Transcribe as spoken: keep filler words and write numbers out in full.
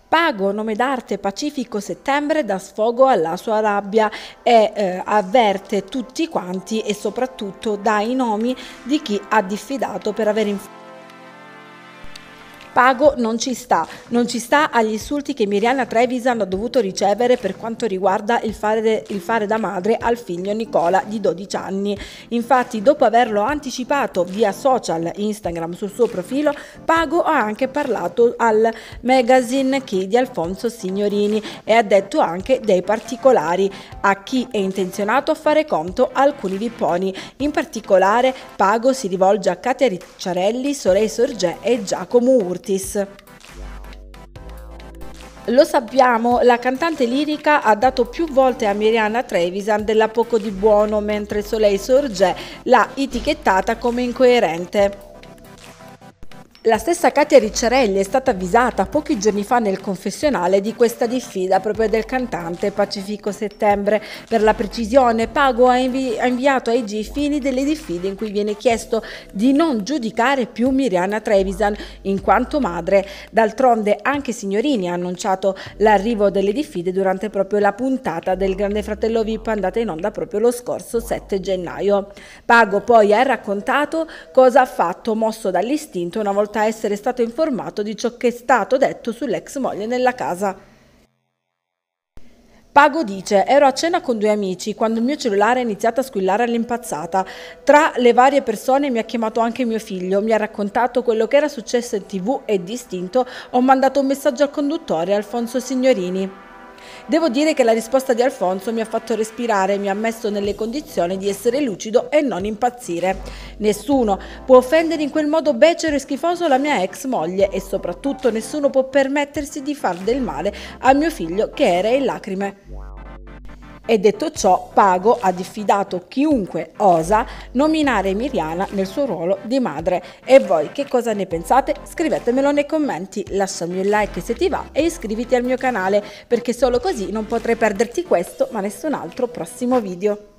Pago, nome d'arte Pacifico Settembre, dà sfogo alla sua rabbia e eh, avverte tutti quanti e soprattutto dà i nomi di chi ha diffidato per aver informato. Pago non ci sta, non ci sta agli insulti che Mirjana Trevisan ha dovuto ricevere per quanto riguarda il fare, de, il fare da madre al figlio Nicola di dodici anni. Infatti, dopo averlo anticipato via social Instagram sul suo profilo, Pago ha anche parlato al magazine Chi di Alfonso Signorini e ha detto anche dei particolari a chi è intenzionato a fare conto alcuni vipponi. In particolare, Pago si rivolge a Katia Ricciarelli, Soleil Sorgé e Giacomo Urti. Lo sappiamo, la cantante lirica ha dato più volte a Mirjana Trevisan della poco di buono, mentre Soleil Sorgé l'ha etichettata come incoerente. La stessa Katia Ricciarelli è stata avvisata pochi giorni fa nel confessionale di questa diffida proprio del cantante Pacifico Settembre. Per la precisione, Pago ha, invi- ha inviato ai G fili delle diffide in cui viene chiesto di non giudicare più Mirjana Trevisan in quanto madre. D'altronde anche Signorini ha annunciato l'arrivo delle diffide durante proprio la puntata del Grande Fratello V I P andata in onda proprio lo scorso sette gennaio. Pago poi ha raccontato cosa ha fatto mosso dall'istinto una volta a essere stato informato di ciò che è stato detto sull'ex moglie nella casa. Pago dice: ero a cena con due amici quando il mio cellulare ha iniziato a squillare all'impazzata. Tra le varie persone mi ha chiamato anche mio figlio, mi ha raccontato quello che era successo in tv e distinto ho mandato un messaggio al conduttore Alfonso Signorini. Devo dire che la risposta di Alfonso mi ha fatto respirare e mi ha messo nelle condizioni di essere lucido e non impazzire. Nessuno può offendere in quel modo becero e schifoso la mia ex moglie e soprattutto nessuno può permettersi di far del male a mio figlio che era in lacrime. E detto ciò, Pago ha diffidato chiunque osa nominare Mirjana nel suo ruolo di madre. E voi che cosa ne pensate? Scrivetemelo nei commenti, lasciami un like se ti va e iscriviti al mio canale perché solo così non potrai perderti questo ma nessun altro prossimo video.